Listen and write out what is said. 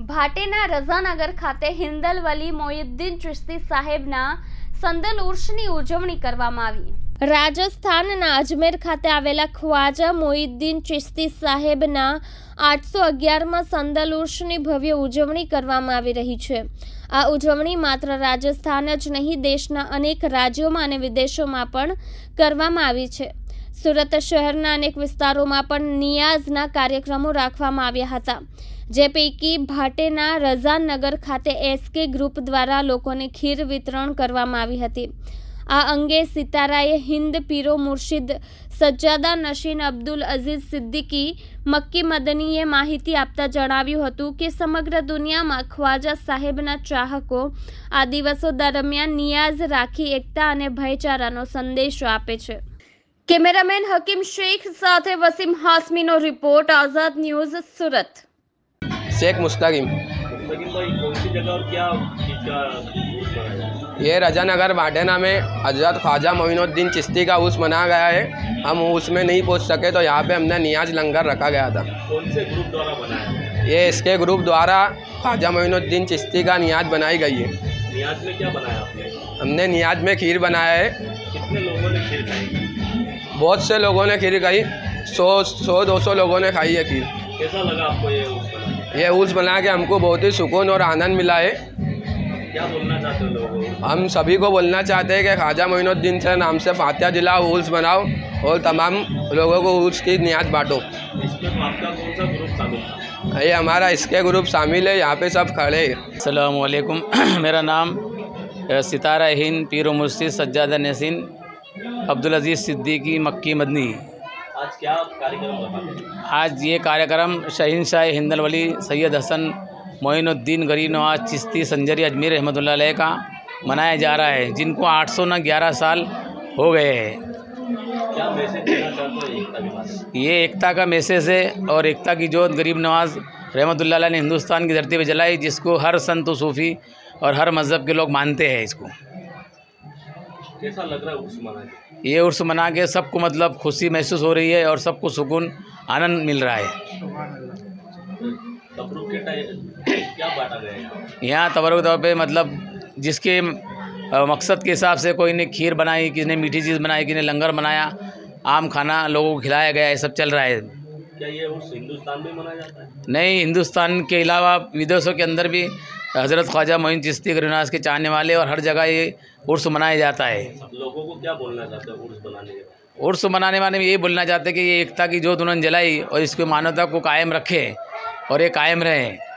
ભાટેના રઝાનગર ખાતે હિન્દલ વલી મોઇનુદ્દીન ચિશ્તી સાહેબના સંદલ ઉર્ષની ઉજવણી કરવામાં આવી। રાજસ્થાનના અજમેર ખાતે આવેલા ખ્વાજા મોઇનુદ્દીન ચિશ્તી સાહેબના 811માં સંદલ ઉર્ષની ભવ્ય ઉજવણી કરવામાં આવી રહી છે। આ ઉજવણી માત્ર રાજસ્થાન જ નહીં, દેશના અનેક રાજ્યોમાં અને વિદેશોમાં પણ કરવામાં આવી છે। સુરત શહેરના અનેક વિસ્તારોમાં પણ નિયાઝના કાર્યક્રમો રાખવામાં આવ્યા હતા, જે પૈકી ભાટેના રઝાનગર ખાતે એસકે ગ્રુપ દ્વારા લોકોને ખીર વિતરણ કરવામાં આવી હતી। આ અંગે સિતારાએ હિન્દ પીરો મુર્શિદ સજ્જાદા નશીન અબ્દુલ અઝીઝ સિદ્દીકી મક્કી મદનીએ માહિતી આપતા જણાવ્યું હતું કે સમગ્ર દુનિયામાં ખ્વાજા સાહેબના ચાહકો આ દિવસો દરમિયાન નિયાઝ રાખી એકતા અને ભાઈચારાનો સંદેશો આપે છે। कैमरामैन हकीम शेख साथे वसीम हाशमीनो रिपोर्ट, आजाद न्यूज, सूरत। शेख मुस्तकीम भाई कौन सी जगह और क्या चीज का? ये रजानगर भाटेना में हजरत ख्वाजा मोइनुद्दीन चिश्ती का उर्स मनाया गया है। हम उसमें नहीं पहुंच सके तो यहाँ पे हमने नियाज लंगर रखा गया था। कौन से ग्रुप द्वारा बनाया? ये इसके ग्रुप द्वारा ख्वाजा मोइनुद्दीन चिश्ती का नियाज बनाई गई है। नियाज में क्या बनाया आपने? हमने नियाज में खीर बनाया है। कितने लोगों ने खीर खाई? बहुत से लोगों ने खीर खाई, 100-200 लोगों ने खाई है खीर। कैसा लगा आपको ये उर्स बना के? ये उर्स बना के हमको बहुत ही सुकून और आनंद मिला है। क्या बोलना चाहते हो लोगों को? हम सभी को बोलना चाहते हैं कि ख्वाजा मोइनुद्दीन से नाम से फातिहा दिलाओ, उर्स बनाओ और तमाम लोगों को उर्स की नियाज बांटो। इसमें आपका कौन सा ग्रुप शामिल था? ये हमारा इसके ग्रुप शामिल है, यहाँ पे सब खड़े हैं। अस्सलाम वालेकुम। मेरा नाम सितारा हिंद पीरो मुर्शिद सज्जादा नसीन अब्दुल अजीज़ सिद्दीकी मक्की मदनी। आज क्या कार्यक्रम रखा? आज ये कार्यक्रम शहंशाह हिंदल वली सैयद हसन मोइनुद्दीन गरीब नवाज चिश्ती संजरी अजमेर रहमतुल्लाह अलैह का मनाया जा रहा है, जिनको 811 साल हो गए हैं। क्या मैसेज देना चाहते हो एकता के बारे में? ये एकता का मैसेज है और एकता की जोत गरीब नवाज रहमतुल्लाह अलैह ने हिंदुस्तान की धरती पर जलाई, जिसको हर संत सूफ़ी और हर मज़हब के लोग मानते हैं। इसको कैसा लग रहा है उर्स मना के? ये उर्स मना के सबको मतलब खुशी महसूस हो रही है और सबको सुकून आनंद मिल रहा है। तबरूक के टाइम क्या बांटा गया है यहाँ तबरुक के तौर पे मतलब जिसके मकसद के हिसाब से कोई ने खीर बनाई, किसी ने मीठी चीज़ बनाई, किसी ने लंगर बनाया, आम खाना लोगों को खिलाया गया, ये सब चल रहा है। क्या ये उर्स हिंदुस्तान में मनाया जाता है? नहीं, हिंदुस्तान के अलावा विदेशों के अंदर भी हज़रत ख्वाजा मोइनुद्दीन चिश्ती गरीब नवाज के चाहने वाले और हर जगह ये उर्स मनाया जाता है। लोगों को क्या बोलना चाहते हो उर्स बनाने के बाद? उर्स मनाने वाले में यही बोलना चाहते हैं कि ये एकता की जोत उन्होंने जलाई और इसको मानवता को कायम रखे और ये कायम रहे।